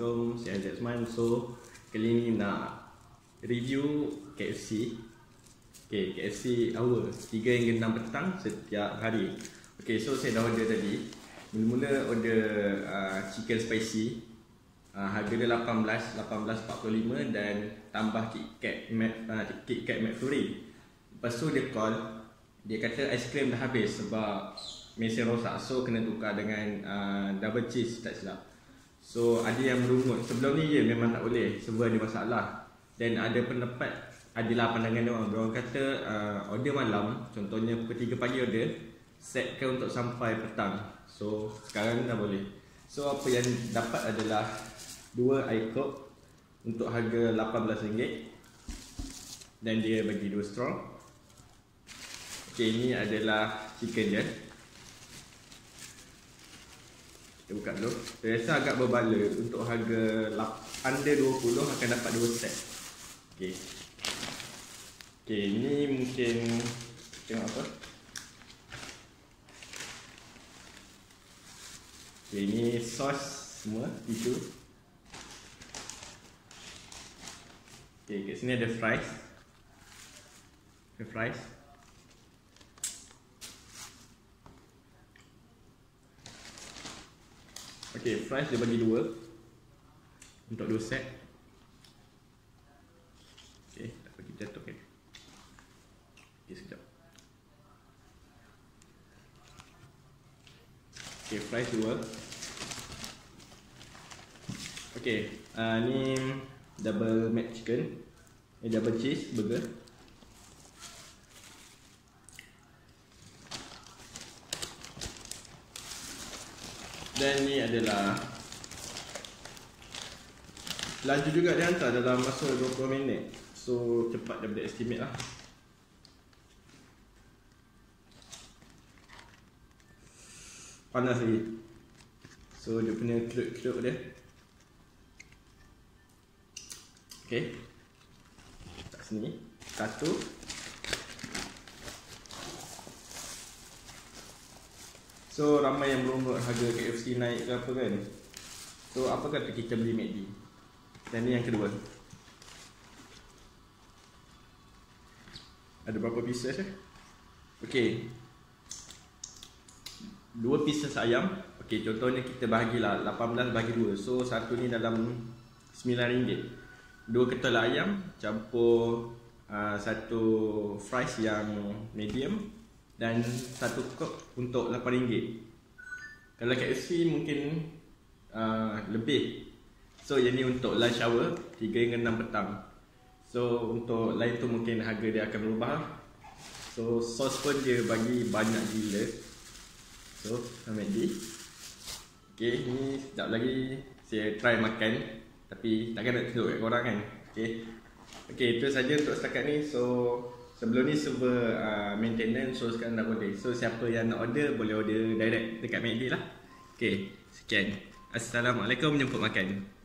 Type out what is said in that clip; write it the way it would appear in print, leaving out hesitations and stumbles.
Assalamualaikum, saya Jasman. So kali ni nak review KFC. KFC hour 3 hingga 6 petang setiap hari. So saya dah order tadi. Mula-mula order chicken spicy. Harga dia 18.45 dan tambah KitKat McFlurry. Lepas tu dia call, dia kata aiskrim dah habis sebab mesin rosak, so kena tukar dengan double cheese, tak silap. So ada yang merungut, sebelum ni memang tak boleh, server ada masalah. Dan ada pendapat, adalah pandangan diorang kata order malam, contohnya pukul 3 pagi order, setkan untuk sampai petang. So sekarang dah boleh. So apa yang dapat adalah 2 air coke untuk harga RM18. Dan dia bagi 2 straw. Ini adalah chicken dia. Kita buka dulu. Saya rasa agak berbala. Untuk harga under 20 akan dapat 2 set. Ni mungkin tengok apa. Ini sos semua, tisu. Kat sini ada fries. Fries dia bagi 2 untuk 2 set. Tak bagi jatuh kan. Sekejap. Fries 2. Ni double mac chicken. Double cheese burger. Dan ni adalah laju juga, dia hantar dalam masa 20 minit. So cepat daripada estimate lah. Panas lagi. So dia punya keruk-keruk dia. Kat sini satu. So ramai yang belum harga KFC naik ke apa kan. So apa kata kita beli McD. Dan ni yang kedua. Ada berapa pieces 2 pieces ayam. Contohnya kita bahagilah 18 bagi 2. So satu ni dalam RM9. 2 ketul ayam campur satu fries yang medium dan 1 cup untuk RM8. Kalau KFC mungkin lebih. So yang ni untuk lunch hour 3 hingga 6 petang. So untuk lain tu mungkin harga dia akan berubah. So sos pun dia bagi banyak gila. So McD. Ni sekejap lagi saya try makan. Tapi takkan nak tunjuk kat korang kan. Itu saja untuk setakat ni. So sebelum ni server maintenance, so sekarang dah boleh. So siapa yang nak order boleh order direct dekat McD lah. Sekian. Assalamualaikum, jemput makan.